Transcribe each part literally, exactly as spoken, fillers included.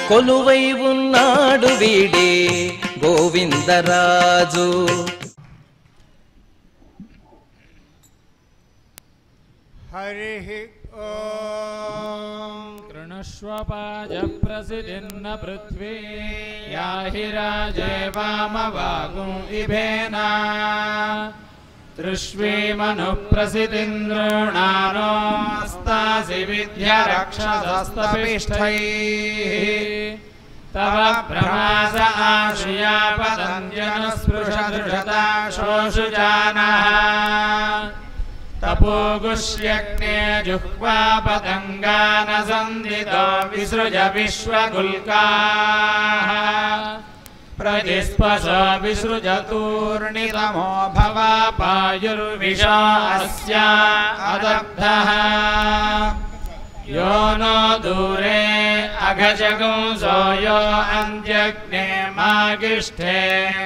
కొలువై ఉన్నాడు వీడే గోవిందరాజు. హరి ఓం. కృణశ్వపాజ ప్రసిద్ధిన్న పృథ్వీ యాహి రాజే వామవాగుం ఇభేనా దృష్వీమను ప్రసిద్ధింద్రుణానోస్తాసి విద్య రక్షసస్తపిష్ఠైః తవ బ్రహ్మాస ఆశ్రయా పతంజన స్పృశదృశతా శోషుజానః తపోగుష్యగ్నే జుహ్వా పతంగాన సందితో విసృజ విశ్వగుల్కాః ప్రతిస్పశో విసృజతూర్ణితమో భవాపాయుర్విషా అస్యా అదగ్ధః యో నో దూరే అఘజగుంసో యో అంత్యగ్నే మాగిష్ఠే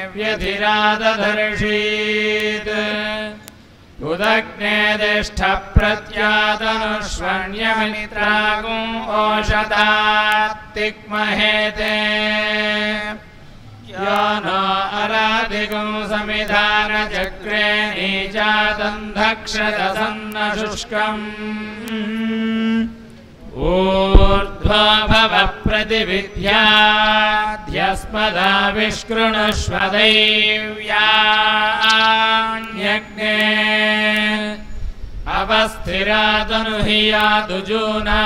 వ్యధిరాదధర్షీత్ ఉదగ్నే దిష్ఠ ప్రత్యాదనుష్వణ్యమిత్రాగుం ఓషధాత్తిక్మహేతే यो नो अराधिगुं समिधान चक्रे नीचादन्धक्षतसन्नशुष्कम् ऊर्ध्वा भव प्रतिविद्याद्यस्मदाविष्कृणुष्व दैव्यान्यग्ने अवस्थिरादनुहियादुजूना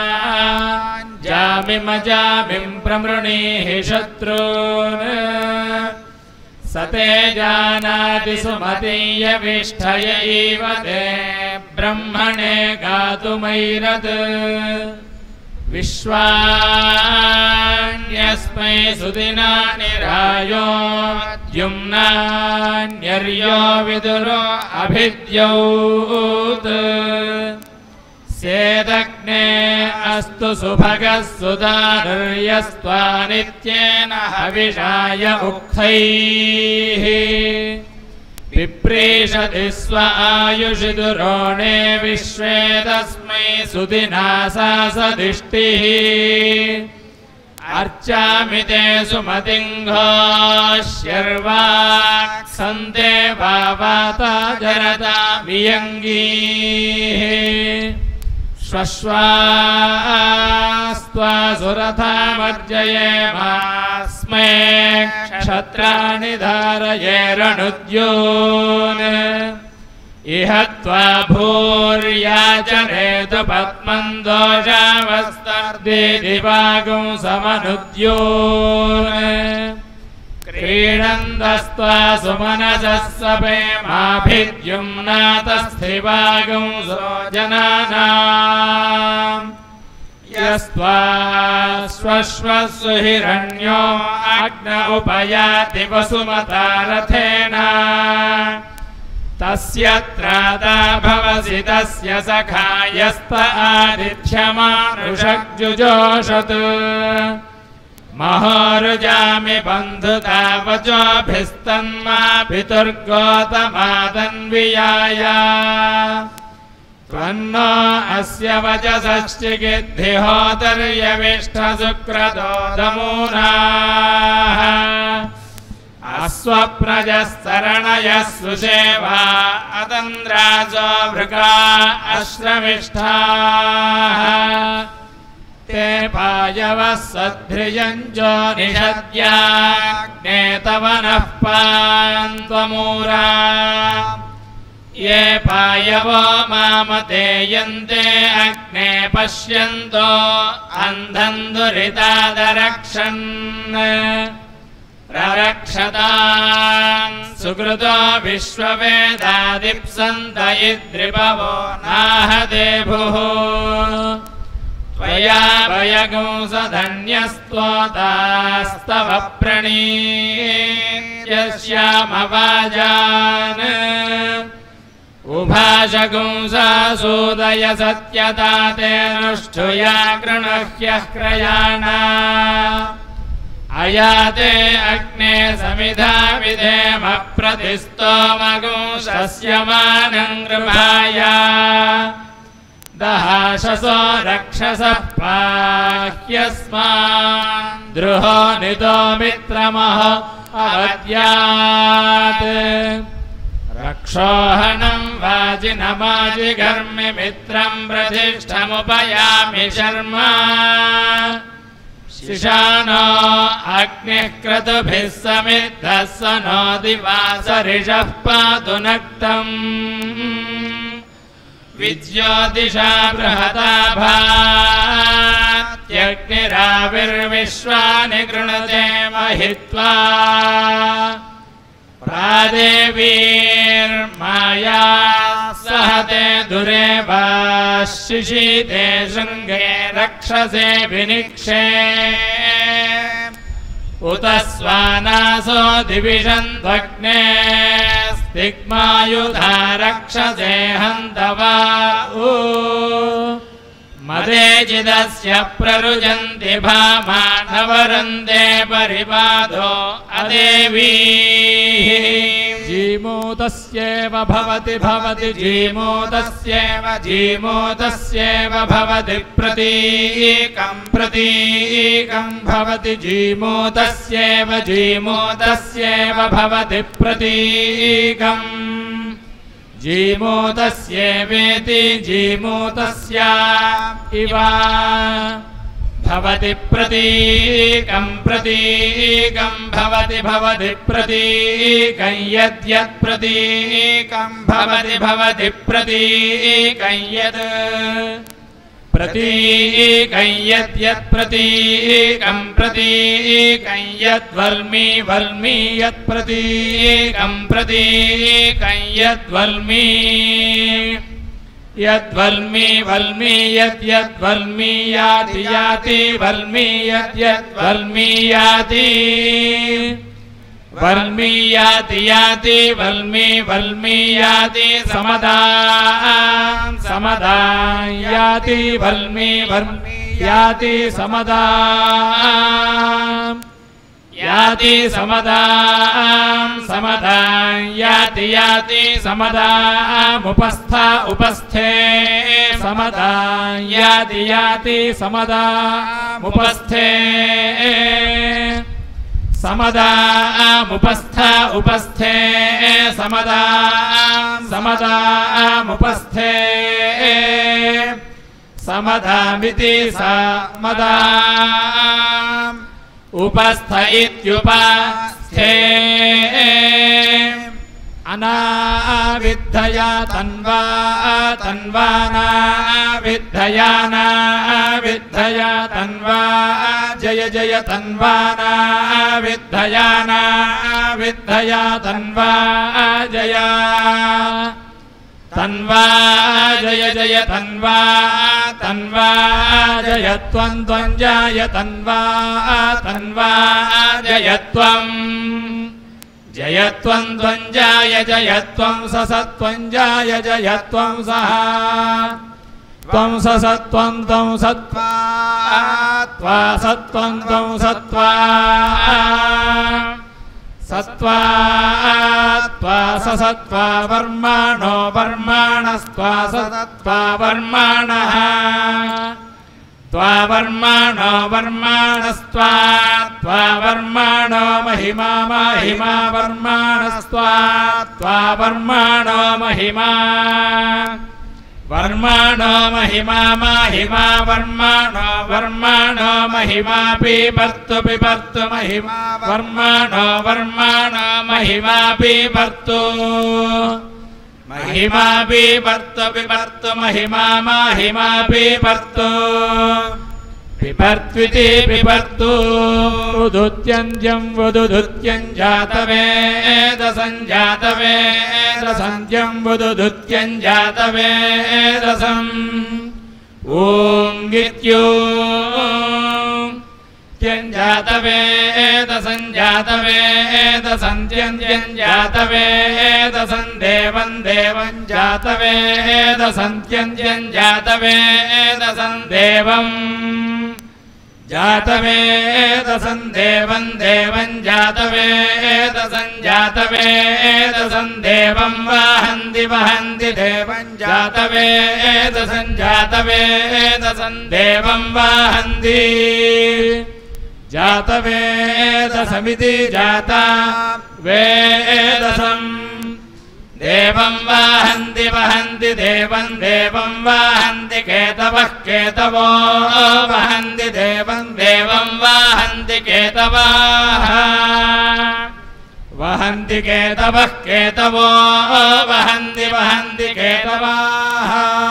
जामिम जामिं प्रमृणीः शत्रून् सते जानाति सुमतीयविष्ठय इव ते ब्रह्मणे गातुमैरत् विश्वान्यस्मै सुदिनानि रायो द्युम्नान्यर्यो विदुरो अभिद्यौत् सेदग्ने अस्तु सुभगः सुदारुर्यस्त्वानित्येन हविषाय उक्थैः विप्रीषति स्व आयुषि दुरोणे विश्वे तस्मै सुदिना सा सदिष्टिः अर्चामि ते सुमतिङ्घोष्यर्वाक्सन्ते वावाता जरता वियङ्गीः श्वश्वास्त्वा सुरथामर्जयेमास्मै क्षत्राणि धारयेरनुद्योन् इह त्वा भूर्याचरेतु पद्मं दोषावस्तर्दिदिवागुं समनुद्योन् क्रीडन्तस्त्वा सुमनसः सपेमाभिद्युम्नातस्थिवागुं सोजनानाम् यस्त्वा स्वश्वसु हिरण्यो अग्न उपयाति वसुमता रथेन तस्य त्राता भवसि तस्य सखायस्त आदित्यमानुषग्जुजोषत् महोरुजामि बन्धुतावचोभिस्तन्मा पितुर्गोतमादन्वियाय त्वन्नो अस्य वचसश्चिगिद्धिहोतर्यविष्ठशुक्रदोदमूनाः अश्वप्रजस्तरणयः सुसेवा अतन्द्राजो भृगा अश्रमिष्ठाः ते पायवः सद्ध्रियञ्जो निषद्याग्ने तव नः पान्त्वमूरा ये पायवो मामते यन्ते अग्ने पश्यन्तो अन्धं दुरितादरक्षन् ररक्षतान् सुकृतो विश्ववेदादिप्सन्त इद्रिपवो नाह देभुः त्वया वयगुंसधन्यस्त्वतास्तव प्रणीयश्यामवाजान् उभाषगुंसासूदय सत्यता तेऽनुष्ठुया गृणह्यः क्रयाणा अयाते अग्ने समिधा विधेम प्रतिस्तोमगुंसस्य मानं गृहाया दहाशसो रक्षसः पाह्यस्मात् द्रुहो नितो मित्रमः अवद्यात् रक्षोहणम् वाजिनमाजिघर्मि मित्रम् प्रतिष्ठमुपयामि शर्मा शिशानो अग्निः क्रतुभिः समिद्धः स नो दिवासरिषः पातु नक्तम् विद्योदिशा बृहता भात्यग्निराविर्विश्वानि गृणते महित्वा प्रादेवीर्माया सहते दुरेवा शिशीते शृङ्गे रक्षसे विनिक्षे उत स्वानासो दिविषन्ध्वग्ने स्तिग्मायुधा रक्षसे हन्तवा ऊ मदेजिदस्य प्ररुजन्ति भामानवरन्दे परिबाधो अदेवी जीमूतस्येव भवति भवति जीमूतस्येव जीमूतस्येव भवति प्रतीकं प्रतीकं भवति जीमूतस्येव जीमूतस्येव भवति प्रतीकम् जीमूतस्येवेति जीमूतस्य इव भवति प्रतीकं प्रतीकं भवति भवति प्रतीकं यद्यत् प्रतीकं भवति भवति प्रतीकं यत् प्रतीकं यद्यत् प्रतीकं प्रतीकं यद्वल्मी वल्मी यत् प्रतीकं प्रतीकं यद्वल्मी यद्वल्मी वल्मी यद्यद्वल्मी याति याति वल्मी यद्यद्वल्मी याति वल्मी याति याति वल्मी वल्मी याति समदां समदां याति वल्मी वल्मी याति समदां याति समदां समदां याति याति समदामुपस्था उपस्थे समदां याति याति समदामुपस्थे समदामुपस्था उपस्थे समदां समदामुपस्थे समदामिति समदाम् उपस्थ इत्युपस्थे अनाविद्धया तन्वा तन्वानाविद्धयानाविद्धया तन्वा जय जय तन्वानाविद्धयानाविद्धया तन्वा जया तन्वा जय जय तन्वा तन्वा जय त्वं त्वं जय तन्वा तन्वा जय त्वं जय त्वं त्वं जय जय त्वं ससत्वं जय जय त्वं सः त्वं ससत्वं त्वं सत्त्वा त्वा सत्त्वं त्वं सत्त्वा सत्त्वा त्वा ससत्त्वा वर्माणो वर्माणस्त्वा सत्त्वा वर्माणः त्वा वर्माणो वर्माणस्त्वा त्वा वर्माणो महिमा महिमा वर्माणस्त्वा त्वा वर्माणो महिमा वर्माणो महिमा महिमा वर्माणो वर्माणो महिमा पिबर्तु पिबर्तु महिमा वर्माणो वर्माणो महिमा पिबर्तु महिमा पिबर्तु पिबर्तु महिमा महिमा पिबर्तु पिबर्त्विति पिबर्तु उदुत्यञ्जं वदुदुत्यं जातवेदसं जातवेदसंज्ञं वदुदुत्यं जातवेदसम् ॐ गित्यो जातवेदसं जातवेदसं त्यञ्जं जातवेदसं देवं देवं जातवेदसं त्यञ्जं जातवेदसं देवम् जातवेदसं देवं देवं जातवेदसं जातवेदसं देवं वहन्ति वहन्ति देवं जातवेदसं जातवेदसं देवं वहन्ति जातवेदसमिति जाता वेदसम् देवं वाहन्ति वहन्ति देवं देवं वाहन्ति केतवः केतवो वहन्ति देवं देवं वाहन्ति केतवाः वहन्ति केतवः केतवो वहन्ति वहन्ति केतवाः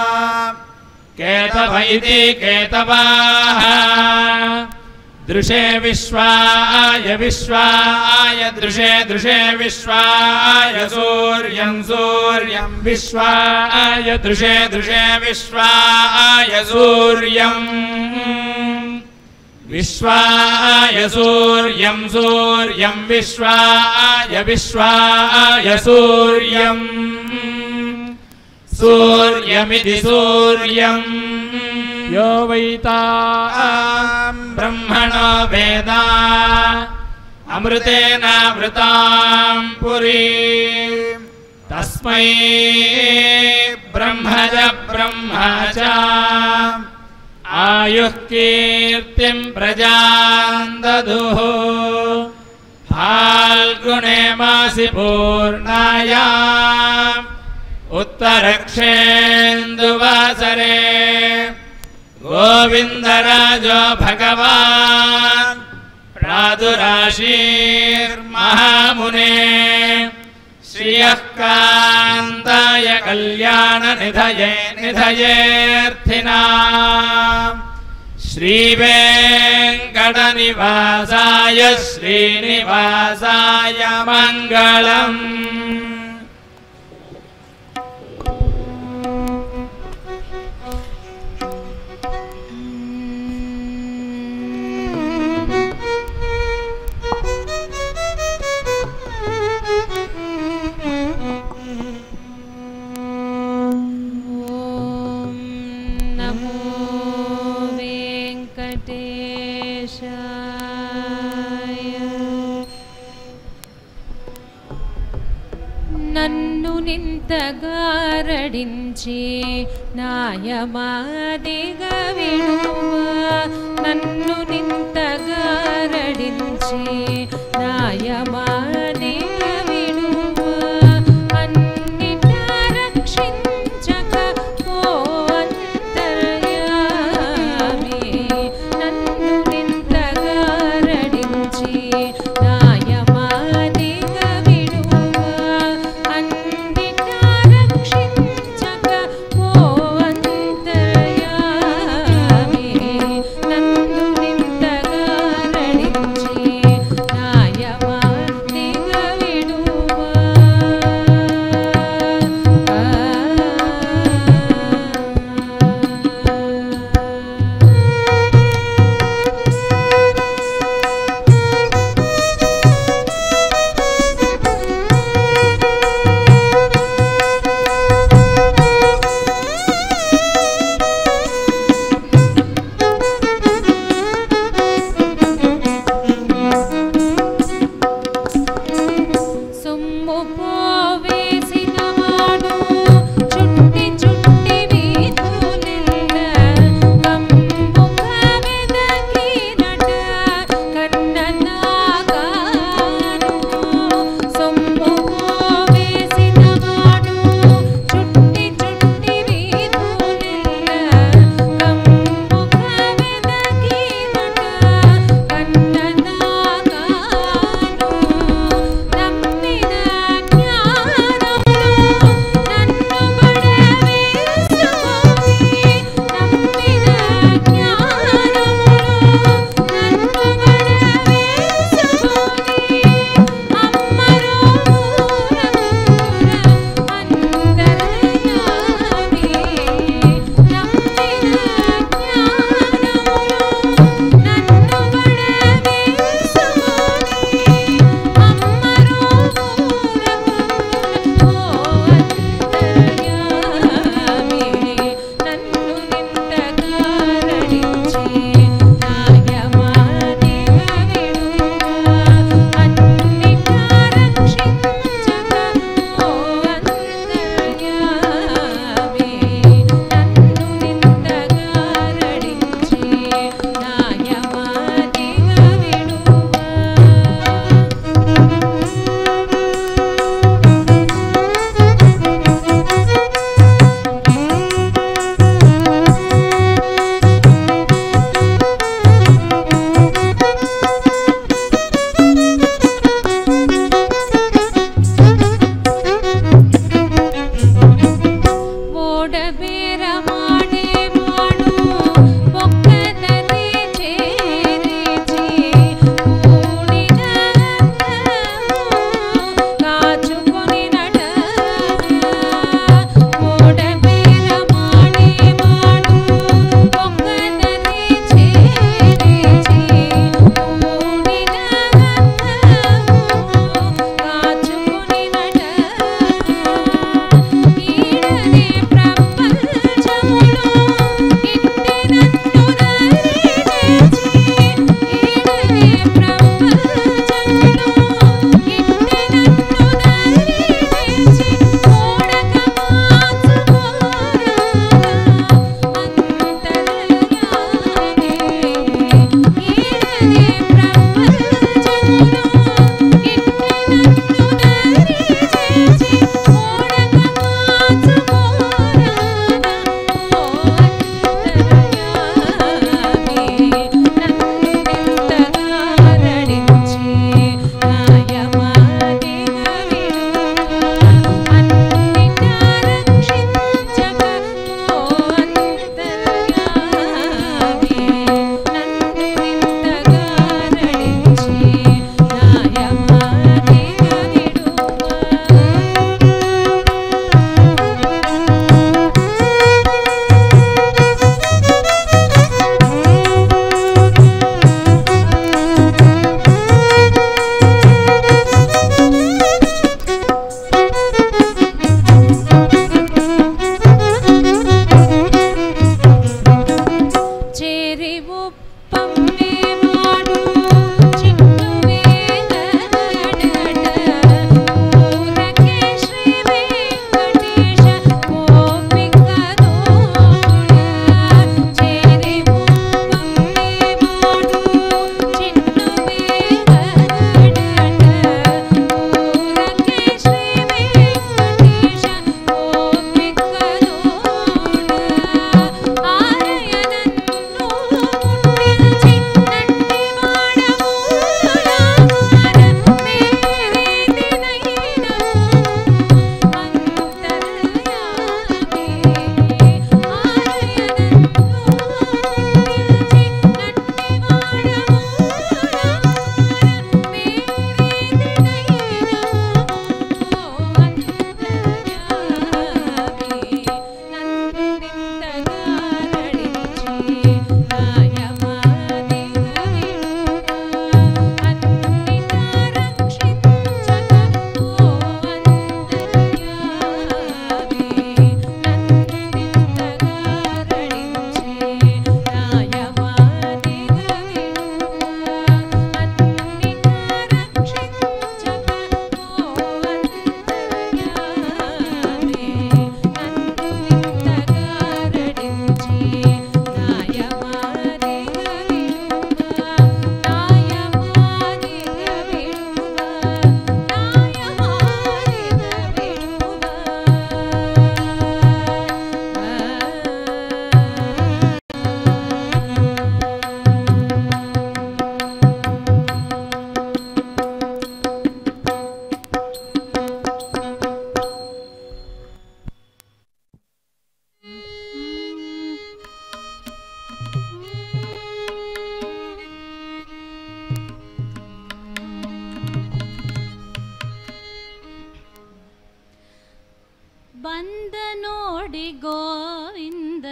केतव इति केतवाः दृशे विश्वाय विश्वाय दृशे दृशे विश्वाय सूर्यं सूर्यं विश्वाय दृशे दृशे विश्वाय सूर्यं विश्वाय सूर्यं सूर्यं विश्वाय विश्वाय सूर्यं सूर्यमिति सूर्यं यो वैता ब्रह्मणो वेदा अमृतेनावृतां पुरीं तस्मै ब्रह्मज ब्रह्मा च आयुः कीर्तिं प्रजां ददुः फाल्गुणे मासि पूर्णायाम् उत्तरक्षेन्दुवासरे गोविन्दराजो भगवान् प्रादुराशीर्महामुने श्रियः कान्ताय कल्याणनिधये निधयेऽर्थिनाम् श्रीवेङ्कटनिवासाय श्रीनिवासाय मङ्गलम् నన్ను నింతగారడించి న్యాయమాదిగా విడువ నన్ను నింతగారడించి న్యాయమాదిగా విడువ అన్నిటా రక్షించక పోవంతర్యామి నన్ను నింతగారడించి Naya Mati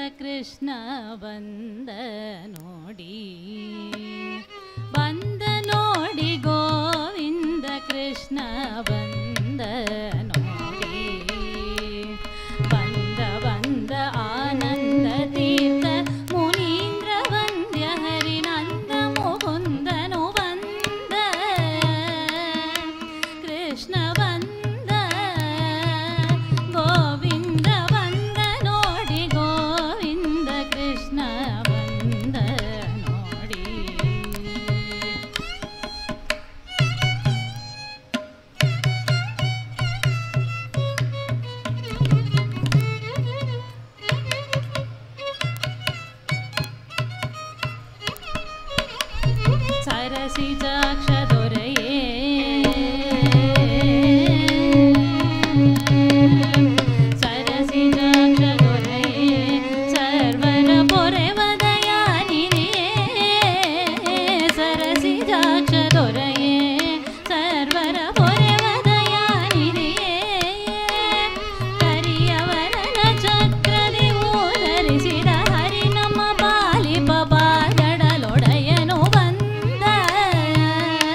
ಕೃಷ್ಣ ಬಂದ ನೋಡಿ ಬಂದ ನೋಡಿ ಗೋವಿಂದ ಕೃಷ್ಣ ಬಂದ ನೋಡಿ ಬಂದ ಬಂದ ಆನಂದ ತೀರ್ಥ ಮುನೀಂದ್ರ ವಂದ್ಯ ಹರಿನಂದ ಮುಕುಂದನು ಬಂದ ಕೃಷ್ಣ ಬಂದ ಗೋವಿಂದ ಬಂದ ನೋಡಿ ಗೋವಿಂದ ಕೃಷ್ಣ ಬಂದ ನೋಡಿ ಸರಸಿಜಾಕ್ಷ ದೊರೆಯೇ ಸರಸಿಜಾಕ್ಷ ದೊರೆಯೇ ಸರ್ವರ ಪೊರೆವದಯಾನಿರಿಯೇ ಸರಸಿಜಾಕ್ಷ ದೊರೆಯೇ ಸರ್ವರ ಪೊರೆವದಯಾನಿರಿಯೇ ಕರಿಯವರನ ಚಕ್ರದಿ ಧರಿಸಿದ ಹರಿ ನಮ್ಮ ಪಾಲಿಪ ಪಾದಡಲೊಡೆಯನು ಬಂದ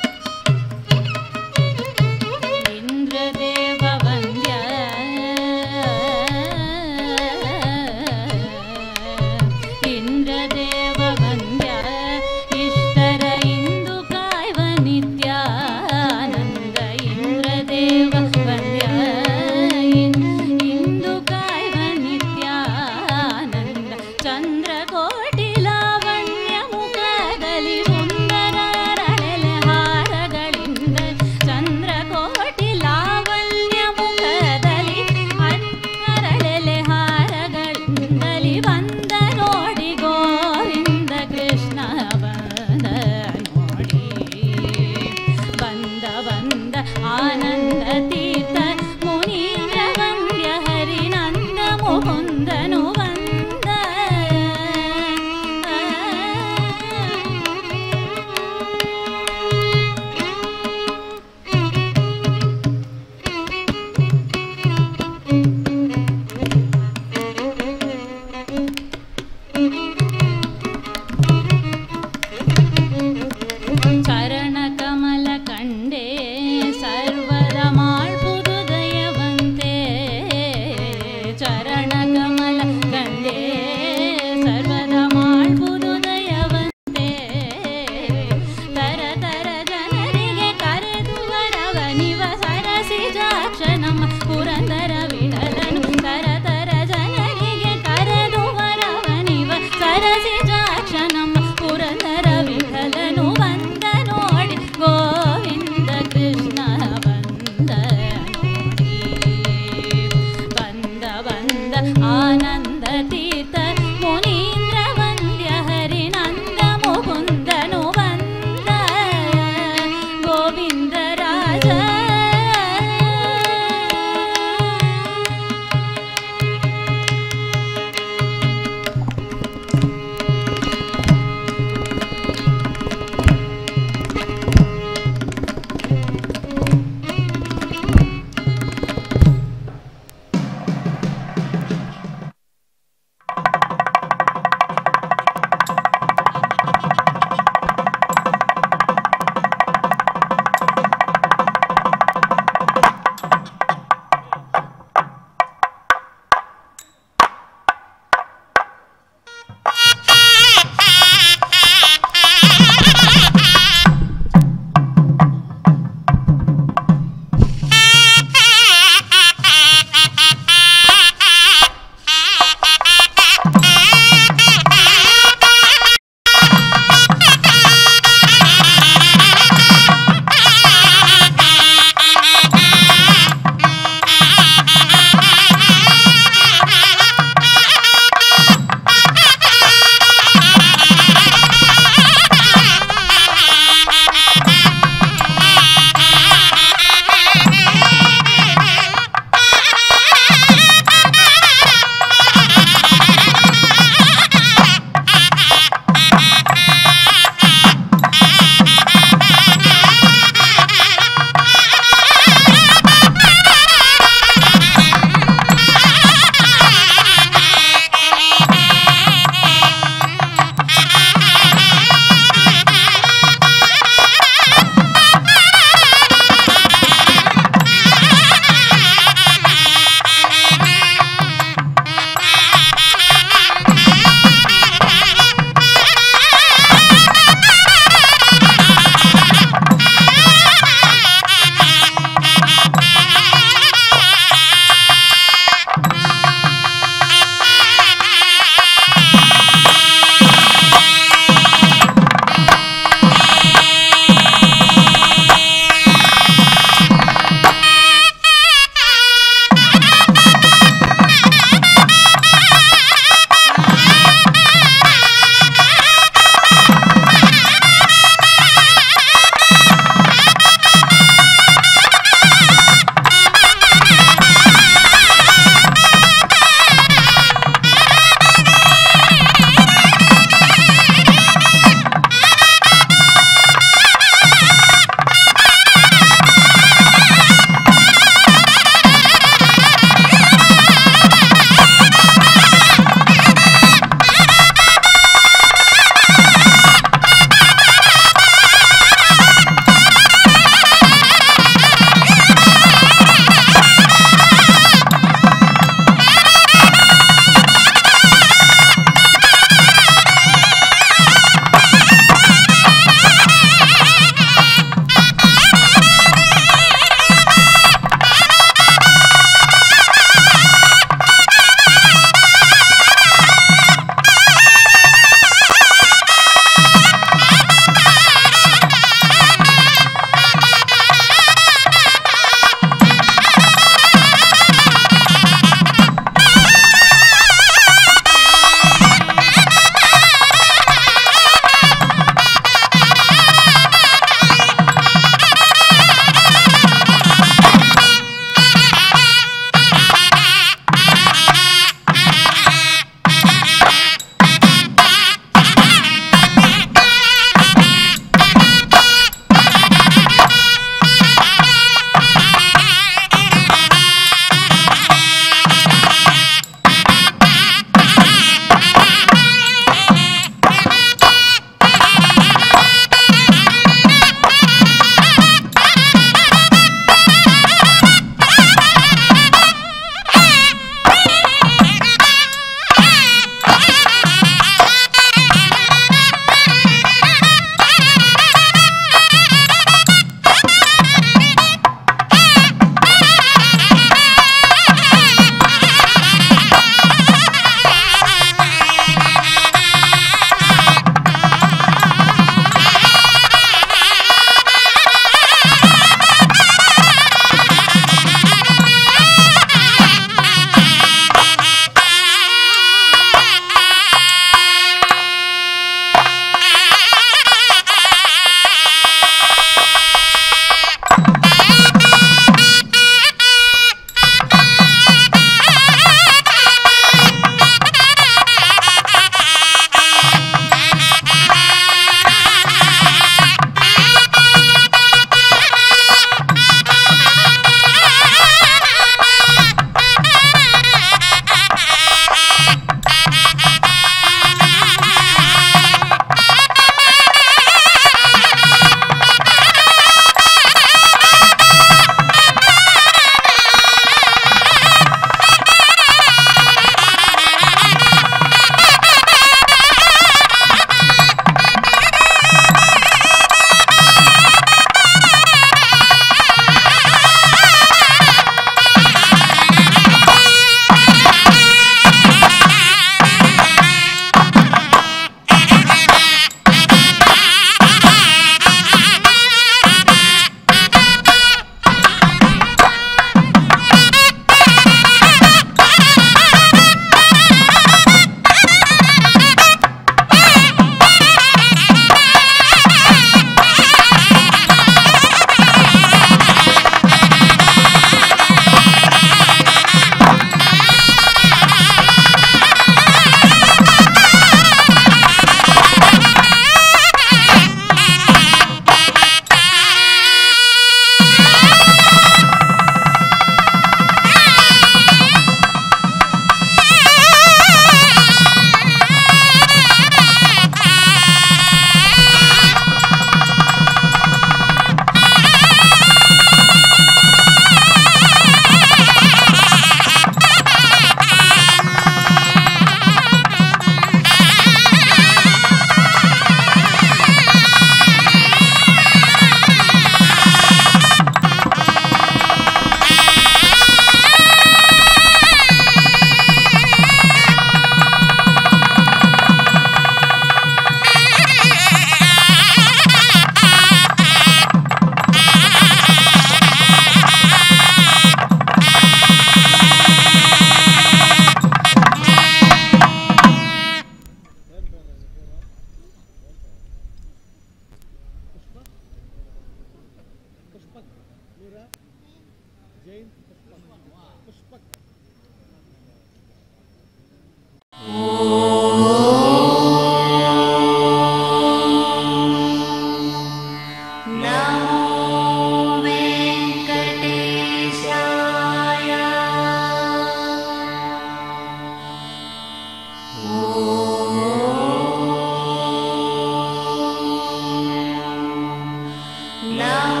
Now